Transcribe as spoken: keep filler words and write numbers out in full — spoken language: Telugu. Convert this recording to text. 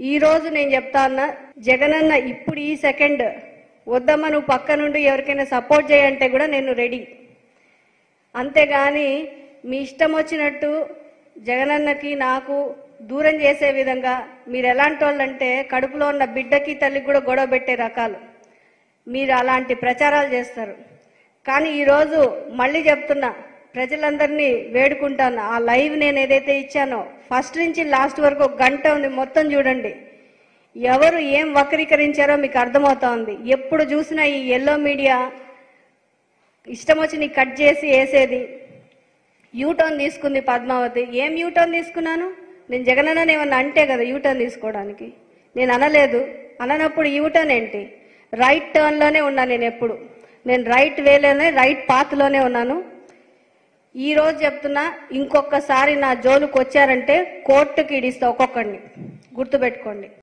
ఈ రోజు నేను చెప్తా ఉన్నా, జగనన్న ఇప్పుడు ఈ సెకండ్ వద్దమ్మ నువ్వు పక్క నుండి ఎవరికైనా సపోర్ట్ చేయంటే కూడా నేను రెడీ. అంతేగాని మీ ఇష్టం వచ్చినట్టు జగనన్నకి నాకు దూరం చేసే విధంగా మీరు ఎలాంటి వాళ్ళంటే కడుపులో ఉన్న బిడ్డకి తల్లికి కూడా గొడవ పెట్టే రకాలు మీరు అలాంటి ప్రచారాలు చేస్తారు. కానీ ఈరోజు మళ్ళీ చెప్తున్నా, ప్రజలందరినీ వేడుకుంటాను, ఆ లైవ్ నేను ఏదైతే ఇచ్చానో ఫస్ట్ నుంచి లాస్ట్ వరకు ఒక గంట ఉంది, మొత్తం చూడండి. ఎవరు ఏం వక్రీకరించారో మీకు అర్థమవుతా ఉంది. ఎప్పుడు చూసినా ఈ ఎల్లో మీడియా ఇష్టం వచ్చి నీ కట్ చేసి వేసేది. యూటర్న్ తీసుకుంది పద్మావతి. ఏం యూటర్న్ తీసుకున్నాను నేను? జగనన్న ఏమన్నా అంటే కదా యూటర్న్ తీసుకోవడానికి? నేను అనలేదు. అననప్పుడు యూటర్న్ ఏంటి? రైట్ టర్న్లోనే ఉన్నా నేను. ఎప్పుడు నేను రైట్ వేలోనే రైట్ పాత్లోనే ఉన్నాను. ఈ రోజు చెప్తున్నా, ఇంకొకసారి నా జోలుకు వచ్చారంటే కోర్టుకి ఇడిస్తా ఒక్కొక్కడిని, గుర్తుపెట్టుకోండి.